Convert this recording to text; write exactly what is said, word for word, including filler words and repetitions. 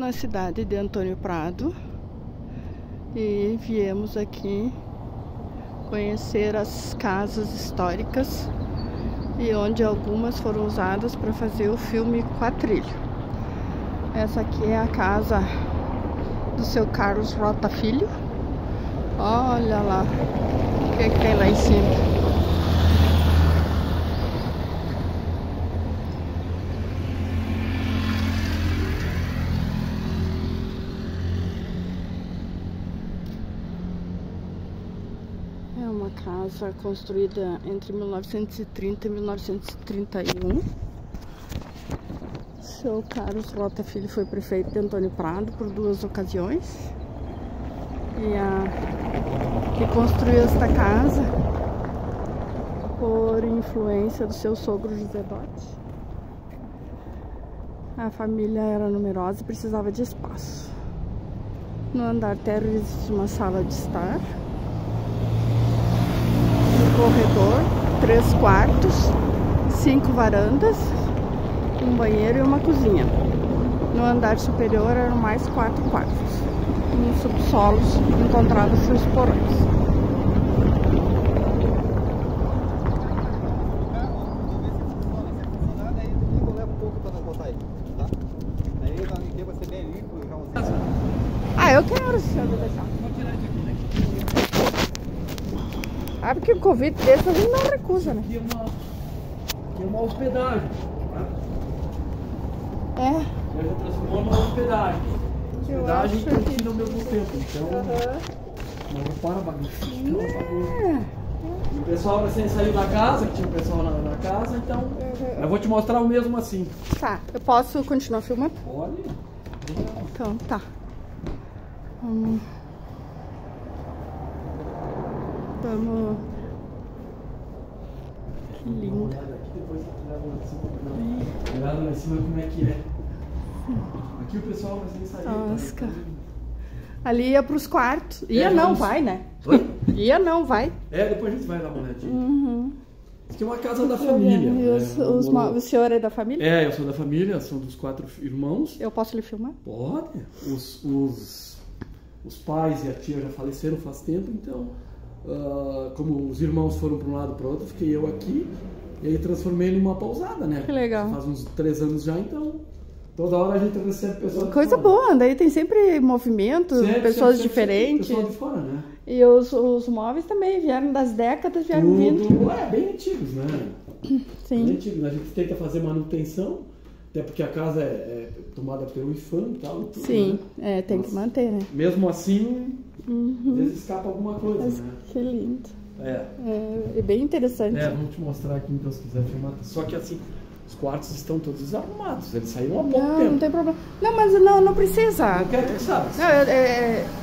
Na cidade de Antônio Prado e viemos aqui conhecer as casas históricas e onde algumas foram usadas para fazer o filme Quatrilho. Essa aqui é a casa do seu Carlos Rota Filho. Olha lá o que, que tem lá em cima. É uma casa construída entre mil novecentos e trinta e mil novecentos e trinta e um. Seu Carlos Rota Filho foi prefeito de Antônio Prado por duas ocasiões. E a que construiu esta casa por influência do seu sogro José Dotti. A família era numerosa e precisava de espaço. No andar térreo existe uma sala de estar. Corredor, três quartos, cinco varandas, um banheiro e uma cozinha. No andar superior eram mais quatro quartos. Nos subsolos encontravam-se os porões. Ah, eu quero, se eu deixar. Ah, porque o convite desse a gente não recusa, né? Aqui é uma, aqui é uma hospedagem, tá? É. Eu já transformou numa hospedagem. Hospedagem e cantina que... ao mesmo tempo. Então, uhum. Não para bagunça. É. O pessoal recém saiu da casa, que tinha o pessoal na, na casa, então uhum. Eu vou te mostrar o mesmo assim. Tá, eu posso continuar filmando? Pode. Então, tá. Hum. Vamos. Que lindo. Olha lá em cima como é que é. Aqui o pessoal vai sem sair. Tosca. Ali ia pros quartos. Ia é, não, vamos... vai, né? Oi? Ia não, vai. É, depois a gente vai dar uma olhadinha. Uhum. Isso aqui é uma casa da família. E os, é, os, vou... O senhor é da família? É, eu sou da família, sou dos quatro irmãos. Eu posso lhe filmar? Pode. Os, os, os pais e a tia já faleceram faz tempo, então... Uh, como os irmãos foram para um lado para o outro, fiquei eu aqui e aí transformei numa pousada, né? Que legal. Faz uns três anos já, então toda hora a gente recebe pessoas. Coisa de boa, daí tem sempre movimento, sempre, pessoas sempre, diferentes. Sempre, pessoal de fora, né? E os, os móveis também vieram das décadas, vieram Tudo, vindo. É, bem antigos, né? Sim. Bem antigos. A gente tenta fazer manutenção, até porque a casa é, é tomada pelo I F A M e tal. Tudo, sim, né? é, tem Mas, que manter, né? Mesmo assim, uhum. às vezes escapa alguma coisa, Mas, né? Que lindo. É. É, é bem interessante. É, vamos te mostrar aqui então, se quiser filmar. Só que assim, os quartos estão todos desarrumados, eles saíram há pouco não, tempo. Não tem problema. Não, mas não, não precisa. Não quero que sabe. Não, é, é,